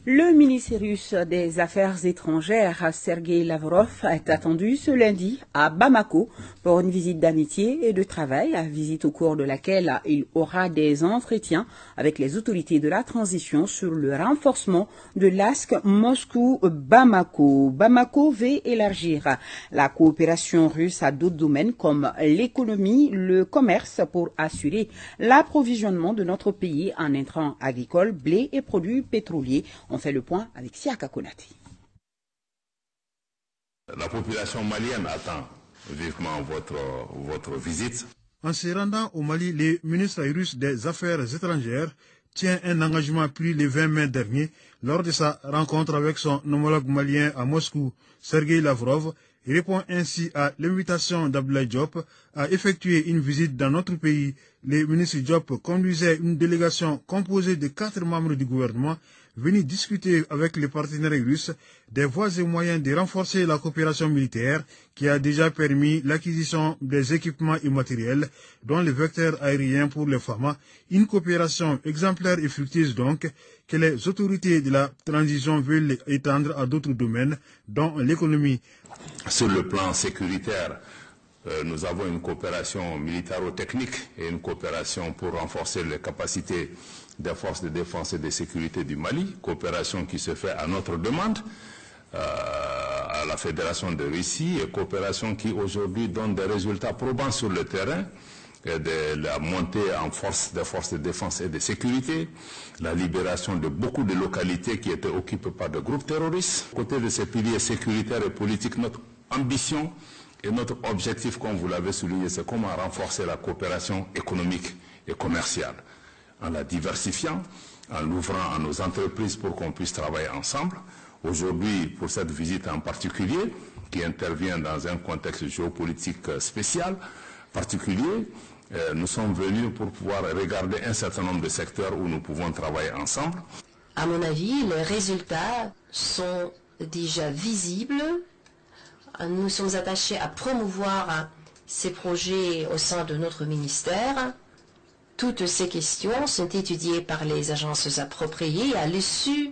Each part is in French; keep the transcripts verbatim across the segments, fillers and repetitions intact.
Le ministre russe des Affaires étrangères, Sergei Lavrov, est attendu ce lundi à Bamako pour une visite d'amitié et de travail, visite au cours de laquelle il aura des entretiens avec les autorités de la transition sur le renforcement de l'A S C Moscou-Bamako. Bamako veut élargir la coopération russe à d'autres domaines comme l'économie, le commerce pour assurer l'approvisionnement de notre pays en intrants agricoles, blé et produits pétroliers. On fait le point avec Siaka Konati. La population malienne attend vivement votre, votre visite. En se rendant au Mali, le ministre russe des Affaires étrangères tient un engagement pris le vingt mai dernier lors de sa rencontre avec son homologue malien à Moscou, Sergei Lavrov. Il répond ainsi à l'invitation d'Abdoulaye Diop à effectuer une visite dans notre pays. Le ministre Diop conduisait une délégation composée de quatre membres du gouvernement venus discuter avec les partenaires russes des voies et moyens de renforcer la coopération militaire qui a déjà permis l'acquisition des équipements immatériels dont le vecteur aérien pour les F A M A, une coopération exemplaire et fructueuse donc que les autorités de la transition veulent étendre à d'autres domaines dont l'économie. Sur le plan sécuritaire, euh, nous avons une coopération militaro-technique et une coopération pour renforcer les capacités des forces de défense et de sécurité du Mali, coopération qui se fait à notre demande euh, à la Fédération de Russie et coopération qui aujourd'hui donne des résultats probants sur le terrain, et de la montée en force des forces de défense et de sécurité, la libération de beaucoup de localités qui étaient occupées par des groupes terroristes. À côté de ces piliers sécuritaires et politiques, notre ambition et notre objectif, comme vous l'avez souligné, c'est comment renforcer la coopération économique et commerciale, en la diversifiant, en l'ouvrant à nos entreprises pour qu'on puisse travailler ensemble. Aujourd'hui, pour cette visite en particulier, qui intervient dans un contexte géopolitique spécial, particulier, euh, nous sommes venus pour pouvoir regarder un certain nombre de secteurs où nous pouvons travailler ensemble. À mon avis, les résultats sont déjà visibles. Nous sommes attachés à promouvoir ces projets au sein de notre ministère. Toutes ces questions sont étudiées par les agences appropriées. À l'issue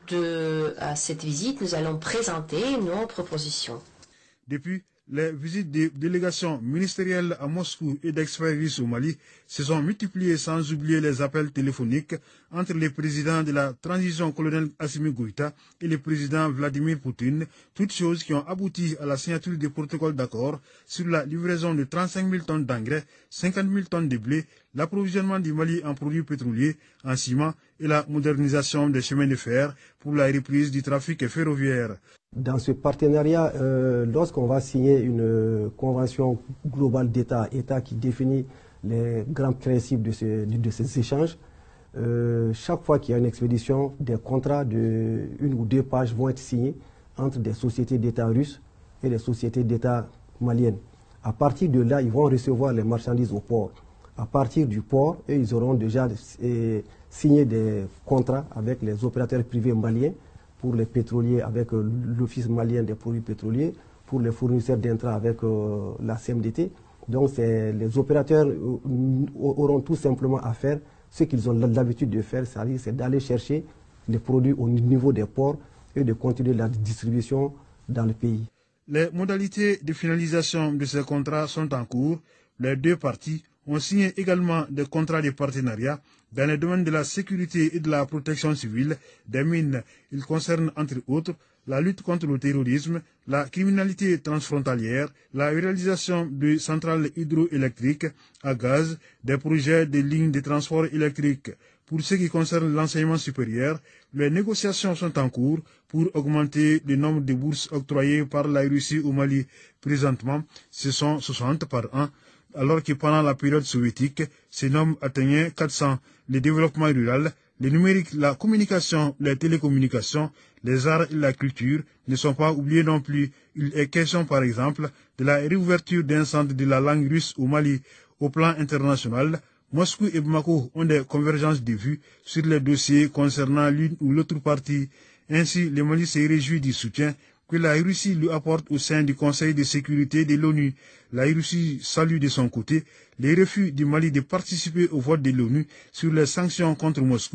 de cette visite, nous allons présenter nos propositions. Depuis les visites des délégations ministérielles à Moscou et d'experts russes au Mali se sont multipliées sans oublier les appels téléphoniques entre le président de la transition colonel Assimi Goïta et le président Vladimir Poutine, toutes choses qui ont abouti à la signature des protocoles d'accord sur la livraison de trente-cinq mille tonnes d'engrais, cinquante mille tonnes de blé, l'approvisionnement du Mali en produits pétroliers, en ciment et la modernisation des chemins de fer pour la reprise du trafic ferroviaire. Dans ce partenariat, euh, lorsqu'on va signer une euh, convention globale d'État-État qui définit les grands principes de, ce, de, de ces échanges, euh, chaque fois qu'il y a une expédition, des contrats de une ou deux pages vont être signés entre des sociétés d'État russes et des sociétés d'État maliennes. À partir de là, ils vont recevoir les marchandises au port. À partir du port, eux, ils auront déjà euh, signé des contrats avec les opérateurs privés maliens pour les pétroliers avec euh, l'Office malien des produits pétroliers, pour les fournisseurs d'intrants avec euh, la C M D T. Donc les opérateurs euh, auront tout simplement à faire ce qu'ils ont l'habitude de faire, c'est-à-dire c'est d'aller chercher les produits au niveau des ports et de continuer la distribution dans le pays. Les modalités de finalisation de ces contrats sont en cours. Les deux parties ont signé également des contrats de partenariat dans les domaines de la sécurité et de la protection civile, des mines. Ils concernent entre autres la lutte contre le terrorisme, la criminalité transfrontalière, la réalisation de centrales hydroélectriques à gaz, des projets de lignes de transport électrique. Pour ce qui concerne l'enseignement supérieur, les négociations sont en cours pour augmenter le nombre de bourses octroyées par la Russie au Mali. Présentement, ce sont soixante par an, alors que pendant la période soviétique, ces nombres atteignaient quatre cents. Le développement rural, le numérique, la communication, les télécommunications, les arts et la culture ne sont pas oubliés non plus. Il est question par exemple de la réouverture d'un centre de la langue russe au Mali. Au plan international, Moscou et Bamako ont des convergences de vues sur les dossiers concernant l'une ou l'autre partie. Ainsi, le Mali se réjouit du soutien que la Russie lui apporte au sein du Conseil de sécurité de l'ONU. La Russie salue de son côté les refus du Mali de participer au vote de l'ONU sur les sanctions contre Moscou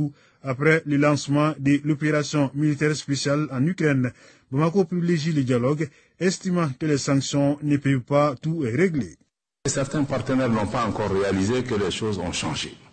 après le lancement de l'opération militaire spéciale en Ukraine. Bamako privilégie le dialogue, estimant que les sanctions ne peuvent pas tout régler. Certains partenaires n'ont pas encore réalisé que les choses ont changé.